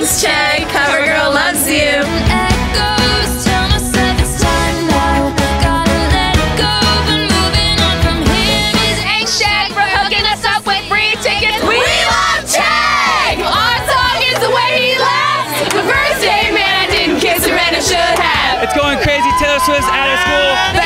name's Chegg, cover girl loves you. Echoes tell myself it's time now. Gotta let go, but moving on from here is Thanks, Chegg, for hooking us up with free tickets. We love Chegg! Our song is the way he laughs. The first day, man, I didn't kiss her and I should have. It's going crazy. Taylor Swift's out of school.